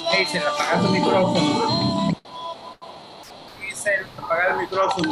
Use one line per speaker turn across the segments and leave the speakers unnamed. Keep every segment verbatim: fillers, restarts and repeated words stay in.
Hazel, apaga tu micrófono. Hazel, apaga el micrófono.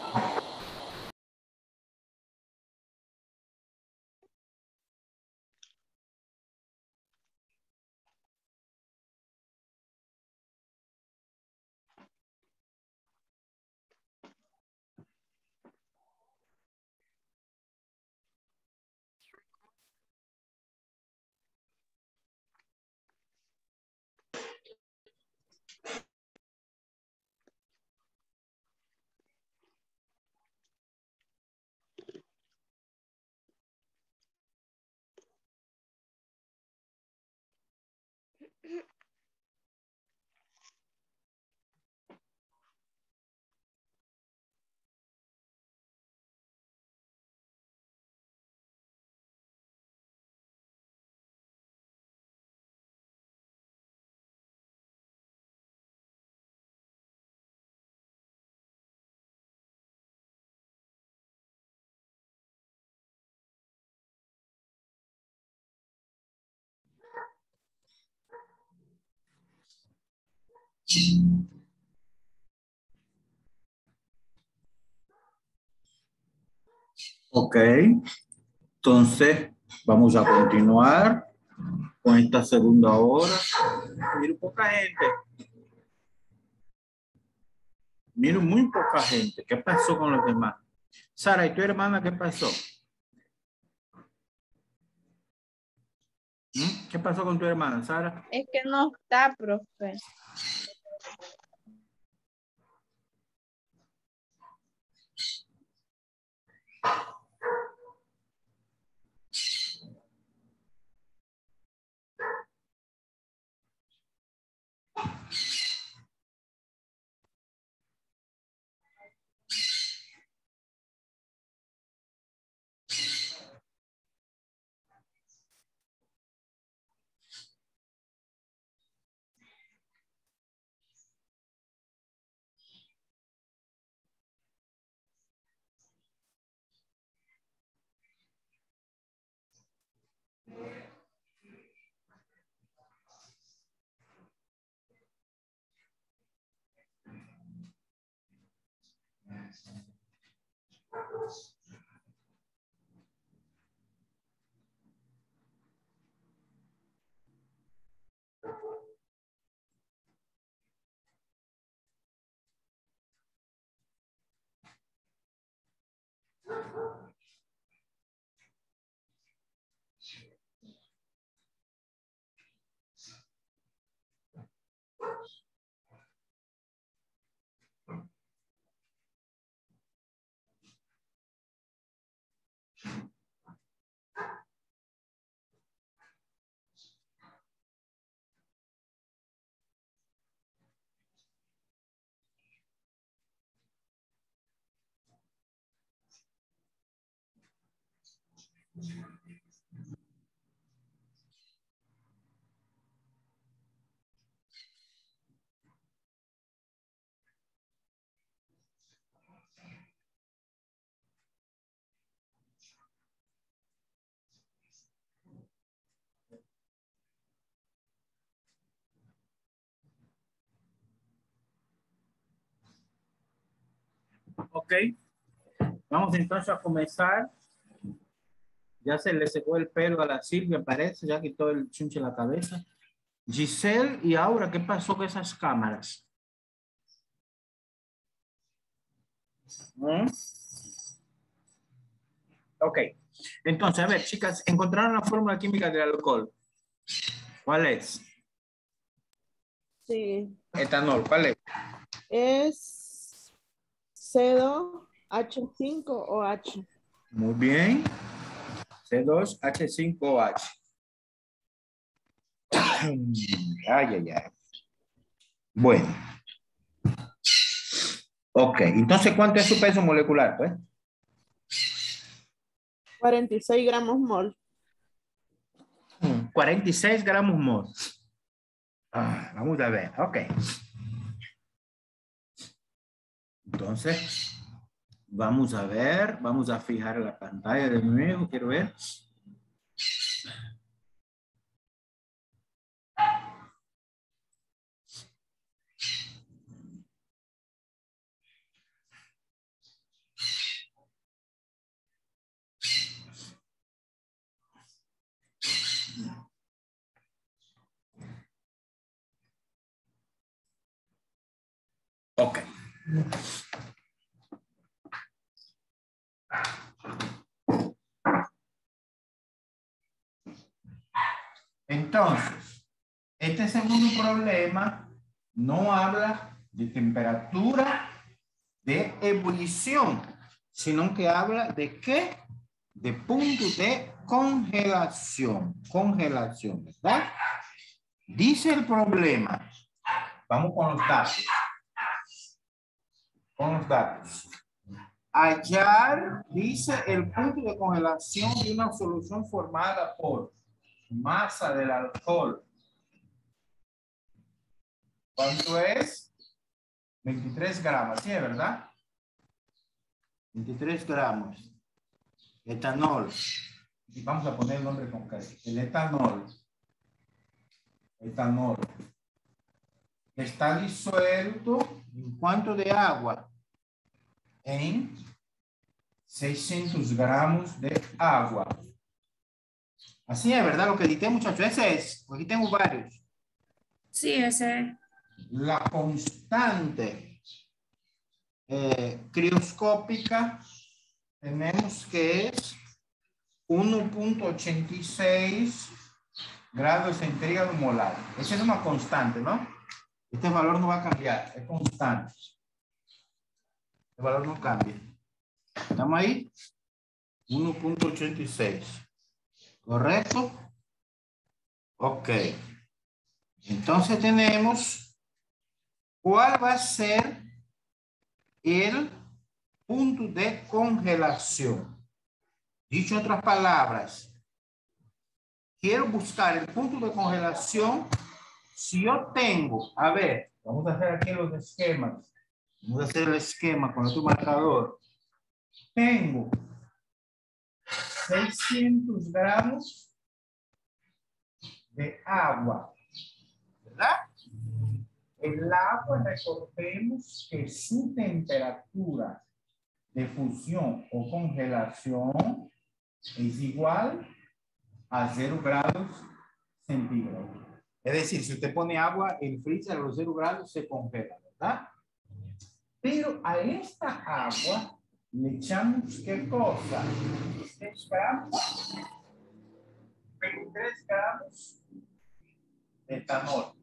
Ok, entonces vamos a continuar con esta segunda hora. Miro poca gente. Miro muy poca gente. ¿Qué pasó con los demás? Sara, ¿y tu hermana qué pasó? ¿Mm? ¿Qué pasó con tu hermana, Sara?
Es que no está, profe.
Ok, vamos entonces a comenzar. Ya se le secó el pelo a la Silvia, parece, ya quitó el chunche de la cabeza. Giselle y Aura, ¿qué pasó con esas cámaras? ¿Mm? Ok, entonces, a ver, chicas, encontraron la fórmula química del alcohol. ¿Cuál es?
Sí.
Etanol, ¿cuál es?
Es C dos H cinco O H.
Muy bien. C dos H cinco O H. Ay, ay, ay. Bueno. Ok, entonces, ¿cuánto es su peso molecular, pues?
cuarenta y seis gramos mol.
cuarenta y seis gramos mol. Ah, vamos a ver, ok. Entonces, vamos a ver, vamos a fijar la pantalla de nuevo, quiero ver. Entonces, este segundo problema no habla de temperatura de ebullición, sino que habla de qué? De punto de congelación. Congelación, ¿verdad? Dice el problema. Vamos con los datos. Con los datos. Hallar, dice, el punto de congelación de una solución formada por masa del alcohol. ¿Cuánto es? veintitrés gramos, ¿sí, verdad? veintitrés gramos. Etanol. Y vamos a poner el nombre concreto. El etanol. Etanol. Está disuelto en cuánto de agua? En seiscientos gramos de agua. Así es, ¿verdad? Lo que edité, muchachos. Ese es. Aquí tengo varios.
Sí, ese es.
La constante eh, crioscópica tenemos que es uno punto ochenta y seis grados centígrados molar. Esa es una constante, ¿no? Este valor no va a cambiar, es constante. El valor no cambia. ¿Estamos ahí? uno punto ochenta y seis. ¿Correcto? Ok. Entonces tenemos, ¿cuál va a ser el punto de congelación? Dicho en otras palabras, quiero buscar el punto de congelación. Si yo tengo, a ver, vamos a hacer aquí los esquemas. Vamos a hacer el esquema con tu marcador. Tengo seiscientos gramos de agua, ¿verdad? El agua, recordemos que su temperatura de fusión o congelación es igual a cero grados centígrados. Es decir, si usted pone agua en freezer a los cero grados, se congela, ¿verdad? Pero a esta agua le echamos, ¿qué cosa? veintitrés gramos, veintitrés gramos de etanol.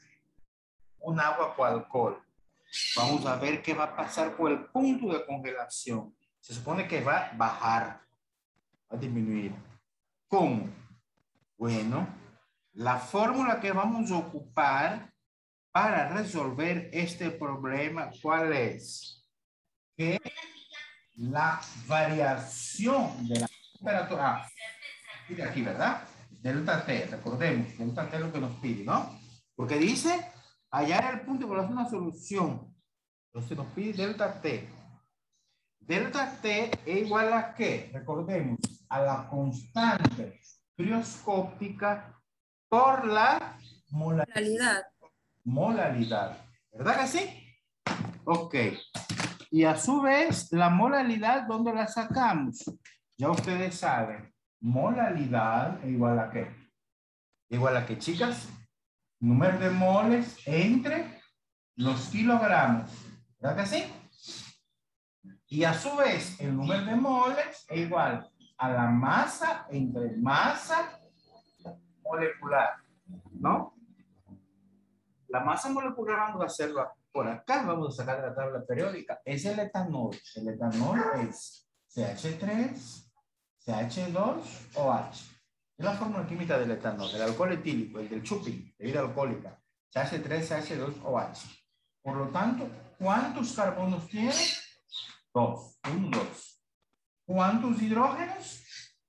Un agua con alcohol. Vamos a ver qué va a pasar por el punto de congelación. Se supone que va a bajar, va a disminuir. ¿Cómo? Bueno, la fórmula que vamos a ocupar para resolver este problema, ¿cuál es? Que la variación de la temperatura, ah, pide aquí, ¿verdad? Delta T, recordemos, delta T es lo que nos pide, ¿no? Porque dice hallar el punto de una solución. Entonces nos pide delta T. Delta T es igual a ¿qué? Recordemos, a la constante crioscópica por la
Molaridad.
Molaridad. ¿Verdad que sí? Ok. Y a su vez, la molaridad, ¿dónde la sacamos? Ya ustedes saben. Molaridad es igual a ¿qué? Igual a ¿qué, chicas? Número de moles entre los kilogramos. ¿Verdad que sí? Y a su vez, el número de moles es igual a la masa entre masa molecular. ¿No? La masa molecular vamos a hacerlo por acá. Vamos a sacar de la tabla periódica. Es el etanol. El etanol es C H tres, C H dos o H. Es la fórmula química del etanol. El alcohol etílico, el del chuping, bebida alcohólica. C H tres, C H dos o H. Por lo tanto, ¿cuántos carbonos tiene? Dos. Un, dos. ¿Cuántos hidrógenos?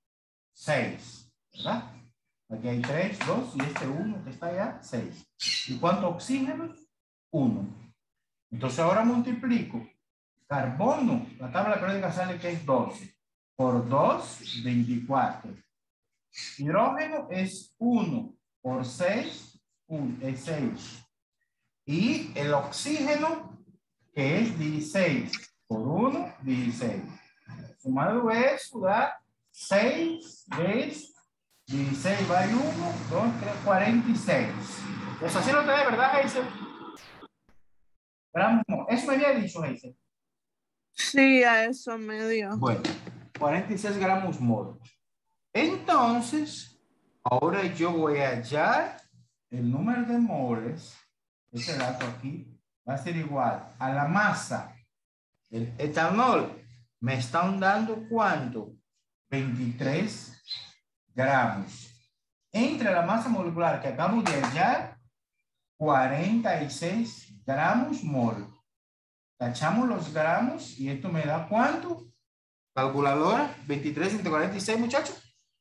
Seis. ¿Verdad? Aquí hay tres, dos y este uno que está allá, seis. ¿Y cuántos oxígenos? Uno. Entonces ahora multiplico. Carbono, la tabla periódica sale que es doce. Por dos, veinticuatro. Hidrógeno es uno. Por seis, uno, es seis. Y el oxígeno, que es dieciséis. Por uno, dieciséis. Sumado eso da seis veces dieciséis va uno, dos, tres, cuarenta y seis. Pues así lo tenés, ¿verdad, Hazel? Gramos mol. Eso me había dicho, Hazel.
Sí, a eso me dio.
Bueno, cuarenta y seis gramos mol. Entonces, ahora yo voy a hallar el número de moles. Ese dato aquí va a ser igual a la masa del etanol. Me están dando ¿cuánto? veintitrés gramos. Entre la masa molecular que acabo de hallar, cuarenta y seis gramos mol. Tachamos los gramos y esto me da ¿cuánto? Calculadora, veintitrés entre cuarenta y seis, muchachos.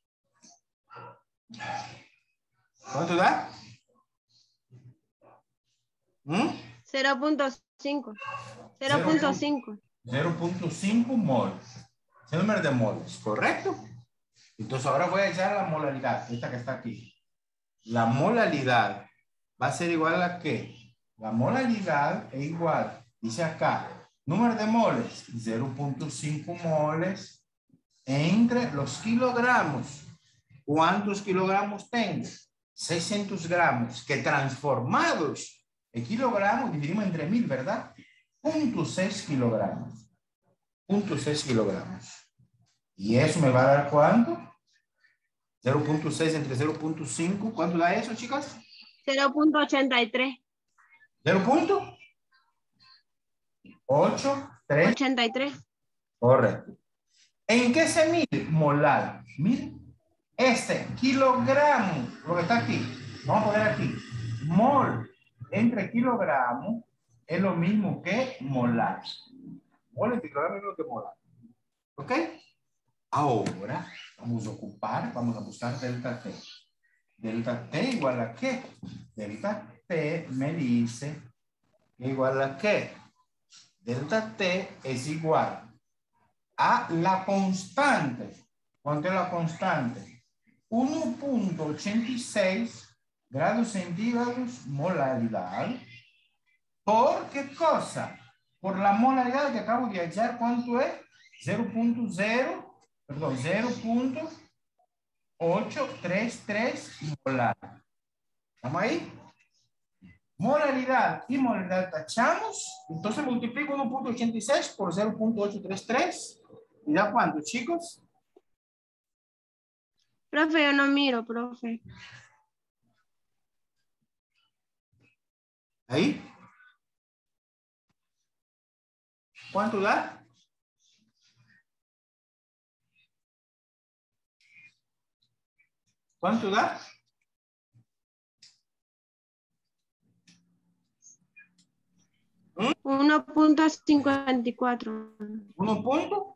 ¿Cuánto da? ¿Mm?
cero punto cinco. cero punto cinco.
cero punto cinco mol. Es el número de moles, ¿correcto? Entonces ahora voy a echar la molaridad, esta que está aquí. La molaridad va a ser igual a ¿qué? La molaridad es igual, dice acá, número de moles, cero punto cinco moles entre los kilogramos. ¿Cuántos kilogramos tengo? seiscientos gramos, que transformados en kilogramos dividimos entre mil, ¿verdad? punto seis kilogramos. punto seis kilogramos. ¿Y eso me va a dar cuánto? cero punto seis entre cero punto cinco. ¿Cuánto da eso, chicas?
cero punto ochenta y tres.
¿cero punto? ocho, tres.
ochenta y tres.
Correcto. ¿En qué se mide? Molar. Mire, este kilogramo, lo que está aquí, vamos a poner aquí, mol entre kilogramo es lo mismo que molar. Mol entre kilogramo es lo mismo que molar. ¿Ok? Ahora vamos a ocupar, vamos a buscar delta T. Delta T igual a ¿qué? Delta T me dice igual a ¿qué? Delta T es igual a la constante. ¿Cuánto es la constante? uno punto ochenta y seis grados centígrados molaridad. ¿Por qué cosa? Por la molaridad que acabo de hallar, ¿cuánto es? cero punto cero, perdón, cero punto ochocientos treinta y tres molar. ¿Estamos ahí? Molaridad y molaridad tachamos. Entonces multiplico uno punto ochenta y seis por cero punto ochocientos treinta y tres. ¿Y da cuánto, chicos?
Profe, yo no miro, profe.
¿Ahí? ¿Cuánto da? ¿Cuánto da?
uno punto cincuenta y cuatro.
¿Uno punto?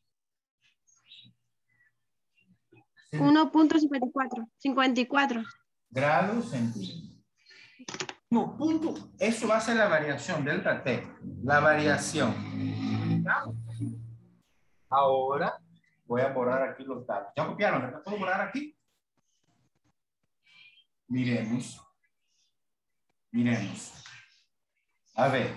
uno punto cincuenta y cuatro. cincuenta y cuatro.
Grados centígrados. No, punto. Eso va a ser la variación, delta T. La variación. ¿Ya? Ahora voy a borrar aquí los datos. ¿Ya copiaron? ¿Verdad? ¿Puedo borrar aquí? Miremos. Miremos. A ver.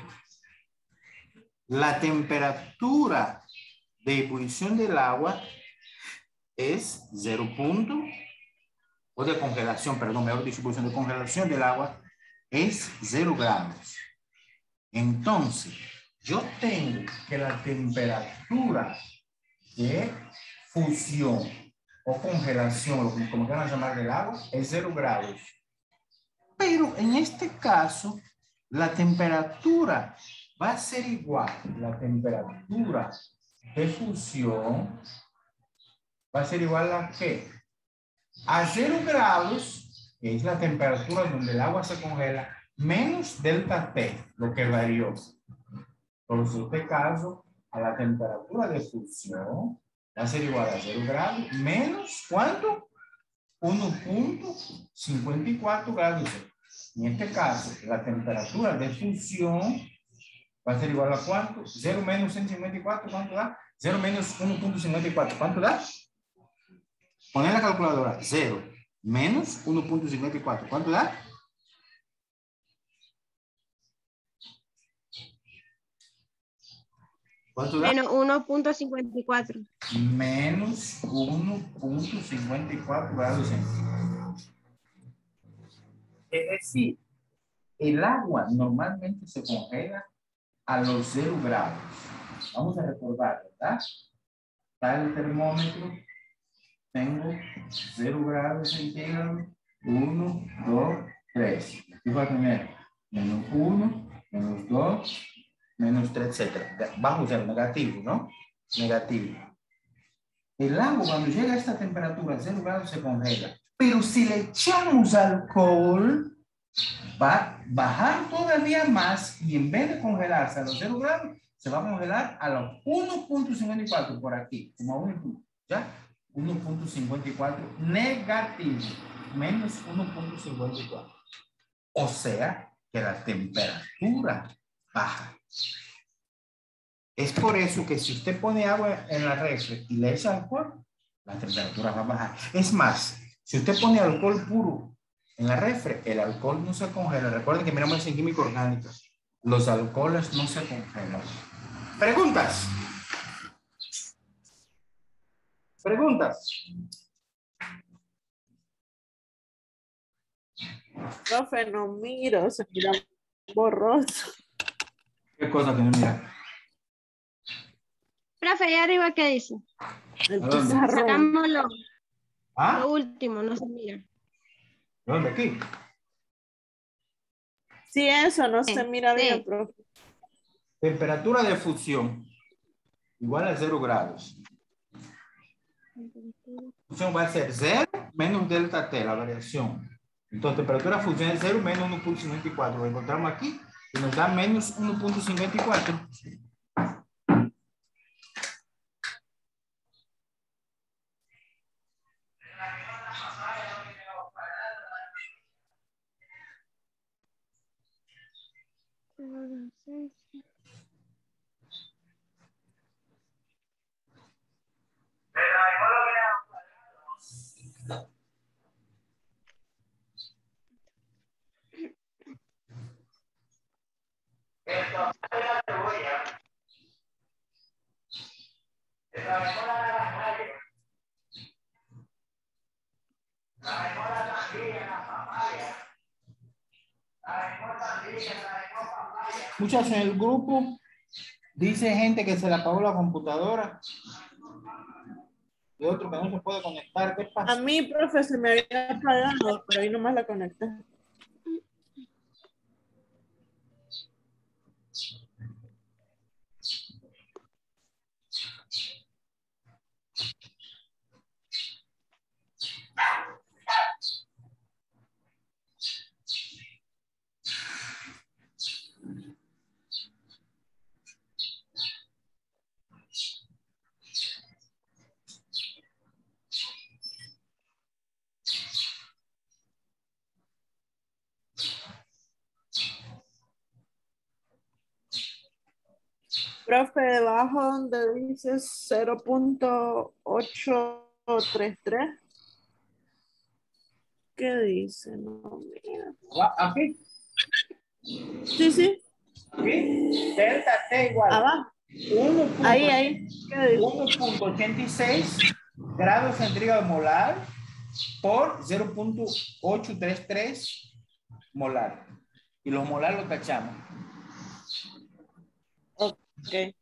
La temperatura de ebullición del agua es cero punto, o de congelación, perdón, mejor dicho, ebullición de congelación del agua es cero grados. Entonces, yo tengo que la temperatura de fusión o congelación, como, como quieran llamar del agua, es cero grados. Pero en este caso, la temperatura va a ser igual. La temperatura de fusión va a ser igual a ¿qué? A cero grados, que es la temperatura donde el agua se congela, menos delta T, lo que varió. Entonces, en este caso, a la temperatura de fusión va a ser igual a cero grados, menos ¿cuánto? uno punto cincuenta y cuatro grados. En este caso, la temperatura de fusión va a ser igual a ¿cuánto? cero menos ciento cincuenta y cuatro, ¿cuánto da? cero menos uno punto cincuenta y cuatro, ¿cuánto da? Poner la calculadora, cero menos uno punto cincuenta y cuatro, ¿cuánto da? ¿Cuánto da?
Menos uno punto cincuenta y cuatro.
Menos uno punto cincuenta y cuatro grados centígrados. Es decir, el agua normalmente se congela a los cero grados. Vamos a recordar, ¿verdad? Está el termómetro. Tengo cero grados centígrados. uno, dos, tres. Aquí va a tener menos uno, menos dos, menos tres, etcétera. Bajo cero, negativo, ¿no? Negativo. El agua cuando llega a esta temperatura, cero grados, se congela. Pero si le echamos alcohol, va a bajar todavía más y en vez de congelarse a los cero grados, se va a congelar a los uno punto cincuenta y cuatro por aquí, como a uno, ¿ya? uno punto cincuenta y cuatro negativo, menos uno punto cincuenta y cuatro. O sea, que la temperatura baja. Es por eso que si usted pone agua en la refri y le echa alcohol, la temperatura va a bajar. Es más, si usted pone alcohol puro en la refri, el alcohol no se congela. Recuerden que miramos en química orgánica. Los alcoholes no se congelan. ¿Preguntas? ¿Preguntas?
Profe, no miro, se mira borroso.
¿Qué cosa que no mira?
Profe, ahí arriba, ¿qué dice?
El
¿A dónde?
pizarrón.
Sacámoslo.
¿Ah?
Lo último, no se mira.
¿Dónde? Aquí.
Sí, eso no
Sí,
se mira
sí.
bien, profe.
Temperatura de fusión igual a cero grados. Fusión va a ser cero menos delta T, la variación. Entonces, temperatura de fusión es cero menos uno punto cincuenta y cuatro. Lo encontramos aquí y nos da menos uno punto cincuenta y cuatro. Muchachos, en el grupo dice gente que se le apagó la computadora y otro que no se puede conectar. ¿Qué
A
pasa?
mí, profe, se me había apagado, pero ahí nomás la conecté. Profe, debajo donde dice cero punto ochocientos treinta y tres. ¿Qué dice? No, mira.
Aquí,
Sí, sí.
aquí, delta T igual.
Abajo.
uno
Ahí, ahí. ¿Qué dice?
uno punto ochenta y seis grados centígrados molar por cero punto ochocientos treinta y tres molar. Y los molar los tachamos.
Ok.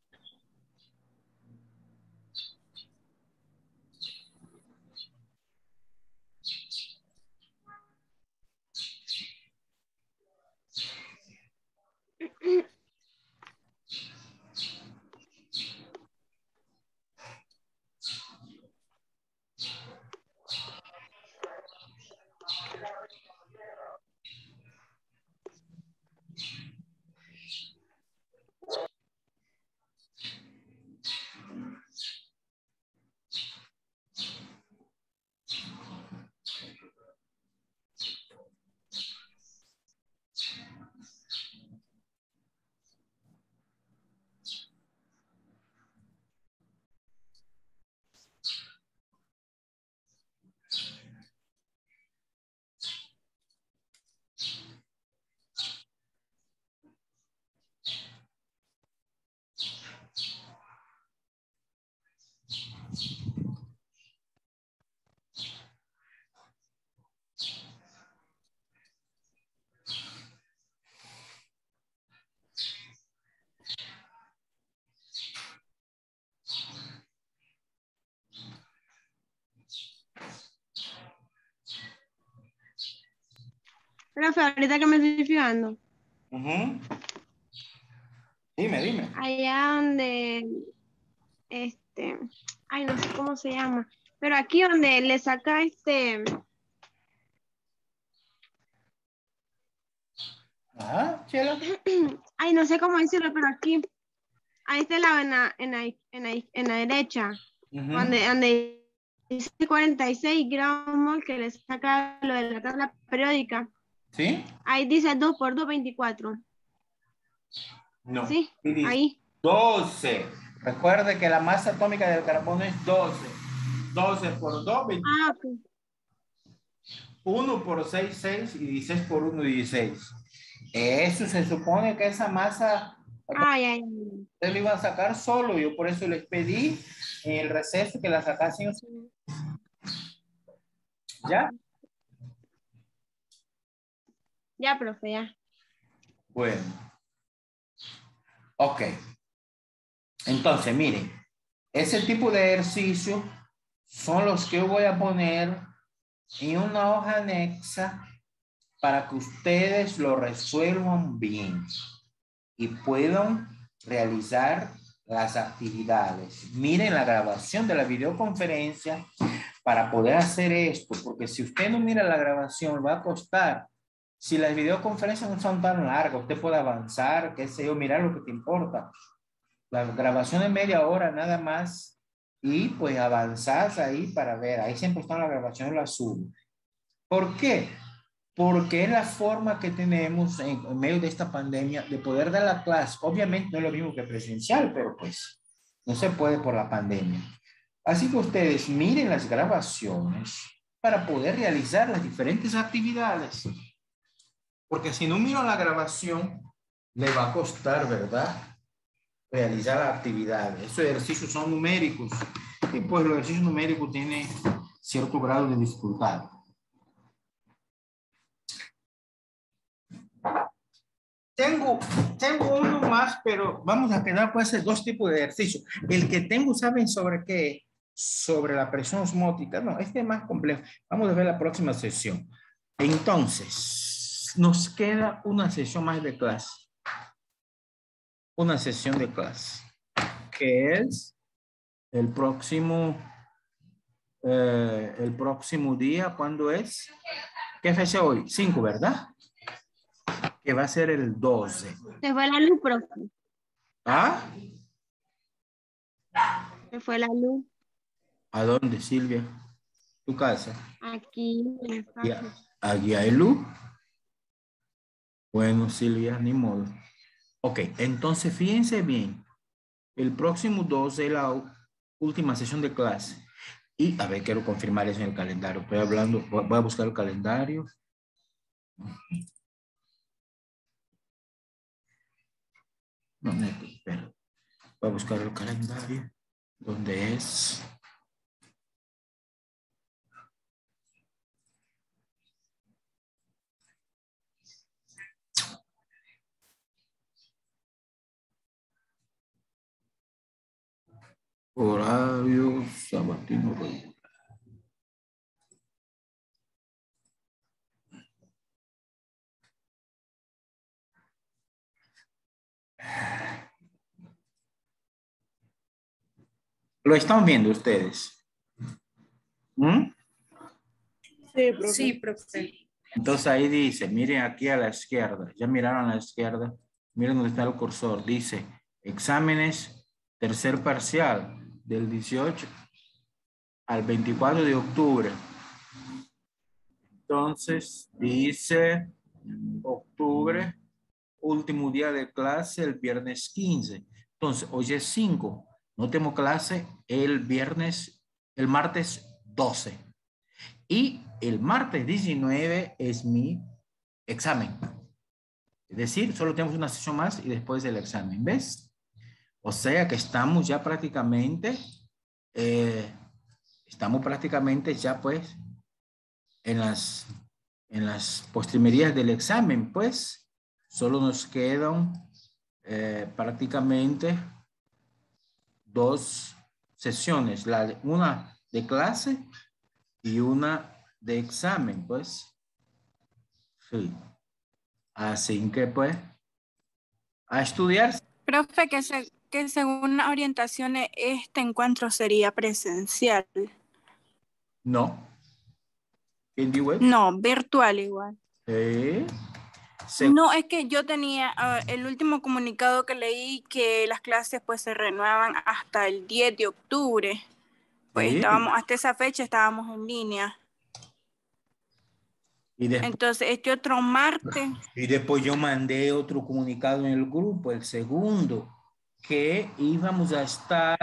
Profe, ahorita que me estoy fijando,
Ujú. Dime, dime.
allá donde, este, ay, no sé cómo se llama, pero aquí donde le saca este,
Ajá, Chela.
ay, no sé cómo decirlo, pero aquí, a este lado en la, en la, en la, en la derecha,
Ujú.
donde, donde dice cuarenta y seis gramos que le saca lo de la tabla periódica,
¿Sí?
ahí dice dos por dos, veinticuatro.
No.
Sí,
Y dice
ahí.
doce. Recuerde que la masa atómica del carbono es doce. doce por dos,
Ah, ok.
uno por seis, seis y dieciséis por uno, dieciséis. Eso se supone que esa masa
Ay, ay,
ustedes lo iban a sacar solo. Yo por eso les pedí en el receso que la sacasen.
ay.
¿Ya?
Ya, profe, ya.
Bueno. Ok. Entonces, miren. Ese tipo de ejercicios son los que yo voy a poner en una hoja anexa para que ustedes lo resuelvan bien y puedan realizar las actividades. Miren la grabación de la videoconferencia para poder hacer esto, porque si usted no mira la grabación, va a costar. Si las videoconferencias no son tan largas, usted puede avanzar, qué sé yo, mirar lo que te importa. La grabación de media hora nada más y pues avanzás ahí para ver. Ahí siempre está la grabación, la subo. ¿Por qué? Porque es la forma que tenemos en, en medio de esta pandemia de poder dar la clase. Obviamente no es lo mismo que presencial, pero pues no se puede por la pandemia. Así que ustedes miren las grabaciones para poder realizar las diferentes actividades. Porque si no miran la grabación, le va a costar, ¿verdad? Realizar las actividades. Esos ejercicios son numéricos y pues los ejercicios numéricos tienen cierto grado de dificultad. Tengo, tengo uno más, pero vamos a quedar con esos dos tipos de ejercicios. El que tengo, ¿saben sobre qué? Sobre la presión osmótica. No, este es más complejo. Vamos a ver la próxima sesión. Entonces, nos queda una sesión más de clase. Una sesión de clase. Que es el próximo, eh, el próximo día, ¿cuándo es? ¿Qué fecha hoy? cinco, ¿verdad? Que va a ser el doce.
Se fue la luz, profe.
¿Ah?
Se fue la luz.
¿A dónde, Silvia? ¿Tu casa?
Aquí.
Aquí, aquí hay luz. Bueno, Silvia, ni modo. Ok, entonces fíjense bien. El próximo doce es la última sesión de clase. Y, a ver, quiero confirmar eso en el calendario. Estoy hablando, voy a buscar el calendario. No, no, espera. Voy a buscar el calendario. ¿Dónde es? Horario sabatino. ¿Lo están viendo ustedes? ¿Mm?
Sí, profe.
Sí, profe.
Entonces ahí dice, miren aquí a la izquierda. Ya miraron a la izquierda. Miren donde está el cursor. Dice, exámenes tercer parcial del dieciocho al veinticuatro de octubre. Entonces dice, octubre, último día de clase el viernes quince. Entonces, hoy es cinco. No tengo clase el viernes, el martes doce. Y el martes diecinueve es mi examen. Es decir, solo tenemos una sesión más y después el examen, ¿ves? O sea que estamos ya prácticamente, eh, estamos prácticamente ya pues en las, en las postrimerías del examen, pues solo nos quedan eh, prácticamente dos sesiones, la, una de clase y una de examen, pues. Sí. Así que pues, a estudiar.
Profe, que, se, que según las orientaciones este encuentro sería presencial.
No. ¿Quién dijo eso?
No, virtual igual.
Eh, se-
No, es que yo tenía uh, el último comunicado que leí que las clases pues se renuevan hasta el diez de octubre. Pues
Sí.
estábamos, hasta esa fecha estábamos en línea.
Y después,
Entonces, este otro martes,
y después yo mandé otro comunicado en el grupo, el segundo, que íbamos a estar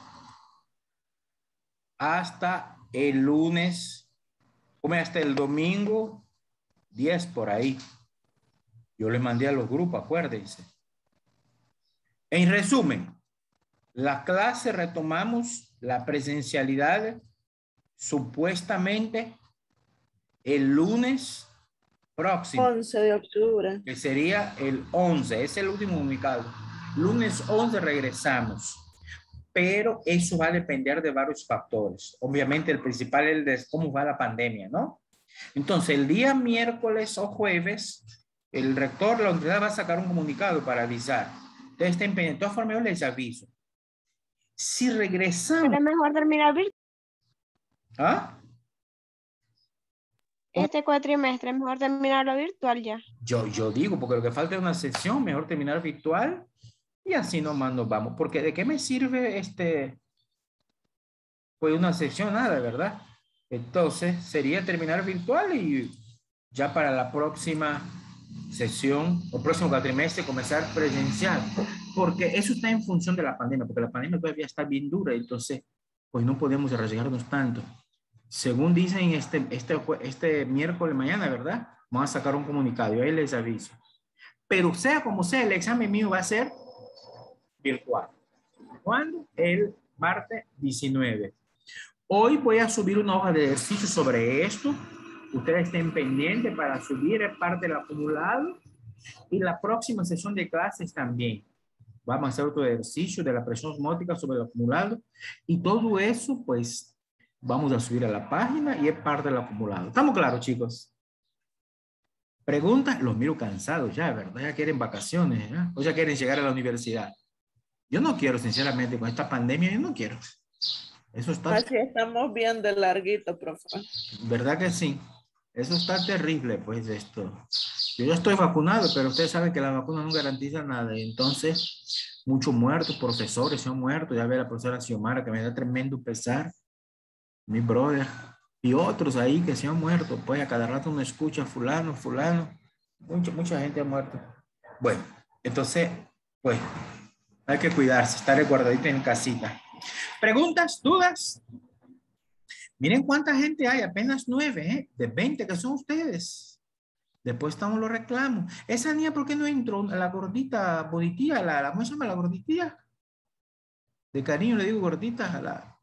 hasta el lunes, como hasta el domingo diez por ahí. Yo le mandé a los grupos, acuérdense. En resumen, la clase retomamos la presencialidad supuestamente el lunes próximo,
once de octubre.
que sería el once, es el último comunicado. Lunes once regresamos, pero eso va a depender de varios factores. Obviamente el principal es el de cómo va la pandemia, ¿no? Entonces el día miércoles o jueves, el rector, la universidad va a sacar un comunicado para avisar. Entonces estén pendientes. De todas formas, yo les aviso. Si regresamos...
Pero es mejor terminar virtual.
¿Ah?
Este cuatrimestre es mejor terminarlo virtual ya.
Yo, yo digo, porque lo que falta es una sesión, mejor terminar virtual y así nomás nos vamos. Porque ¿de qué me sirve este? Pues una sesión, nada, ¿verdad? Entonces sería terminar virtual y ya para la próxima sesión o próximo cuatrimestre comenzar presencial. Porque eso está en función de la pandemia, porque la pandemia todavía está bien dura, entonces pues no podemos arriesgarnos tanto. Según dicen este, este, este miércoles mañana, ¿verdad? Vamos a sacar un comunicado y ahí les aviso. Pero sea como sea, el examen mío va a ser virtual. ¿Cuándo? El martes diecinueve. Hoy voy a subir una hoja de ejercicio sobre esto. Ustedes estén pendientes para subir parte del acumulado. Y la próxima sesión de clases también. Vamos a hacer otro ejercicio de la presión osmótica sobre el acumulado. Y todo eso, pues, vamos a subir a la página y es parte del acumulado. ¿Estamos claros, chicos? Preguntas, los miro cansados ya, ¿verdad? Ya quieren vacaciones, ¿eh? O ya quieren llegar a la universidad. Yo no quiero, sinceramente, con esta pandemia, yo no quiero. Eso está...
Así estamos bien de larguito, profe.
¿Verdad que sí? Eso está terrible, pues, esto. Yo ya estoy vacunado, pero ustedes saben que la vacuna no garantiza nada. Entonces, muchos muertos, profesores se han muerto. Ya ve la profesora Xiomara, que me da tremendo pesar. Mi brother. Y otros ahí que se han muerto. Pues a cada rato uno escucha fulano, fulano. Mucha, mucha gente ha muerto. Bueno, entonces, pues, hay que cuidarse, estar guardadito en casita. ¿Preguntas? ¿Dudas? Miren cuánta gente hay, apenas nueve, ¿eh? De veinte que son ustedes. Después estamos los reclamos. Esa niña, ¿por qué no entró? La gordita bonitía, la, la, ¿cómo se llama? La gorditía. De cariño le digo gordita a la...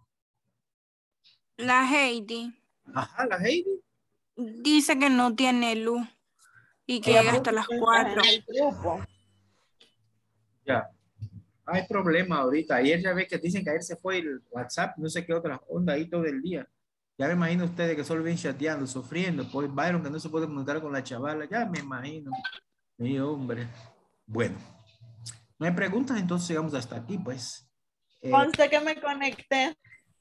la Heidi
Ajá, la Heidi.
dice que no tiene luz y que
Ah,
llega hasta las cuatro.
En el grupo.
Ya. Hay problema ahorita. Ayer ya ve que dicen que ayer se fue el WhatsApp, no sé qué otra onda ahí todo el día. Ya me imagino ustedes que solo ven chateando, sufriendo. Pues Byron que no se puede comunicar con la chavala. Ya me imagino. Mi hombre. Bueno. No hay preguntas, entonces llegamos hasta aquí, pues. Eh,
Conste que me conecté.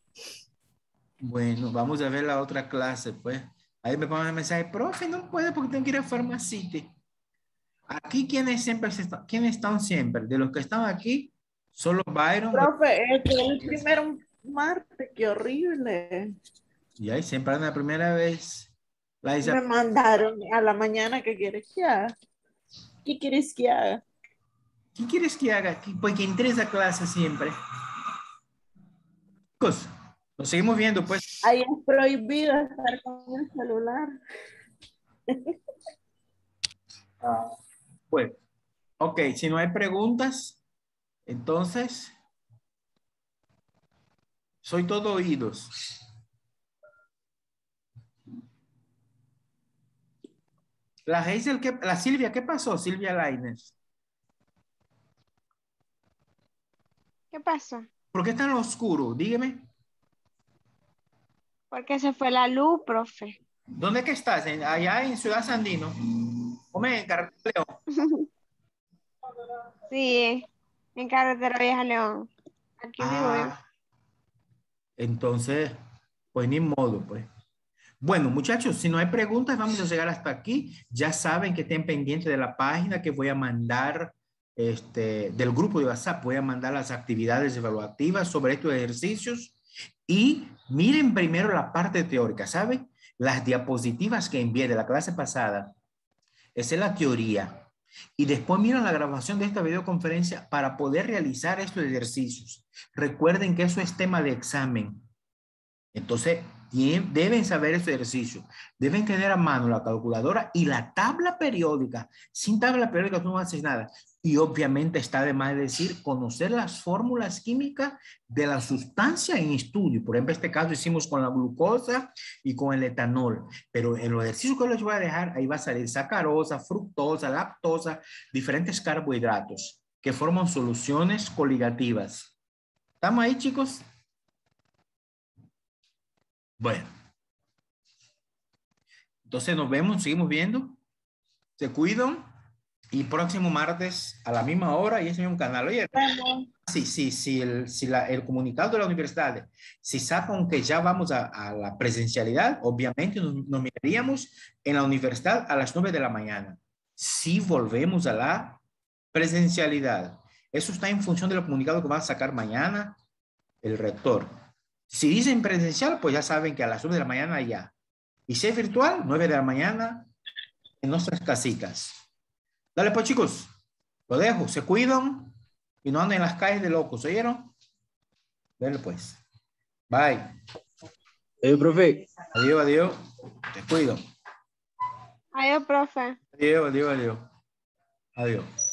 bueno, vamos a ver la otra clase, pues. Ahí me ponen el mensaje, profe, no puede porque tengo que ir a Pharmacity. Aquí, ¿quiénes siempre están? ¿Quiénes están siempre? De los que están aquí, solo Byron.
Profe, es que el primer martes, qué horrible.
Y ahí siempre es la primera vez. La
Me
Isabel,
mandaron a la mañana, ¿qué quieres que haga? ¿Qué quieres que haga?
¿qué quieres que haga aquí? Pues que entre esa clase siempre. Pues, nos seguimos viendo, pues.
Ahí es prohibido estar con el celular.
Ah, pues, ok, si no hay preguntas, entonces, soy todo oídos. La Hazel, ¿qué, la Silvia, ¿qué pasó? Silvia Lainez.
¿Qué pasó?
¿Por qué está en lo oscuro? Dígame.
Porque se fue la luz, profe.
¿Dónde que estás? ¿En- allá en Ciudad Sandino? Come en Carretera León.
Sí, en Carretera Vieja León. Aquí vivo yo.
Ah, entonces, pues ni modo, pues. Bueno, muchachos, si no hay preguntas, vamos a llegar hasta aquí. Ya saben que estén pendientes de la página que voy a mandar, este, del grupo de WhatsApp. Voy a mandar las actividades evaluativas sobre estos ejercicios. Y miren primero la parte teórica, ¿saben? Las diapositivas que envié de la clase pasada. Esa es la teoría. Y después miren la grabación de esta videoconferencia para poder realizar estos ejercicios. Recuerden que eso es tema de examen. Entonces, deben saber este ejercicio. Deben tener a mano la calculadora y la tabla periódica. Sin tabla periódica tú no haces nada. Y obviamente está de más decir conocer las fórmulas químicas de la sustancia en estudio. Por ejemplo, en este caso hicimos con la glucosa y con el etanol. Pero en los ejercicios que les voy a dejar, ahí va a salir sacarosa, fructosa, lactosa, diferentes carbohidratos que forman soluciones coligativas. ¿Estamos ahí, chicos? Bueno, entonces nos vemos, seguimos viendo. Se cuidan y próximo martes a la misma hora y ese mismo canal. Oye, sí, sí, sí, el, si la, el comunicado de la universidad, si sacan que ya vamos a, a la presencialidad, obviamente nos, nos miraríamos en la universidad a las nueve de la mañana. Si volvemos a la presencialidad, eso está en función del comunicado que va a sacar mañana el rector. Si dicen presencial, pues ya saben que a las nueve de la mañana ya. Y si es virtual, nueve de la mañana en nuestras casitas. Dale pues, chicos. Lo dejo. Se cuidan y no anden en las calles de locos. ¿Oyeron? Dale pues. Bye.
Adiós, profe.
Adiós, adiós. Te cuido.
Adiós, profe.
Adiós, adiós, adiós. Adiós.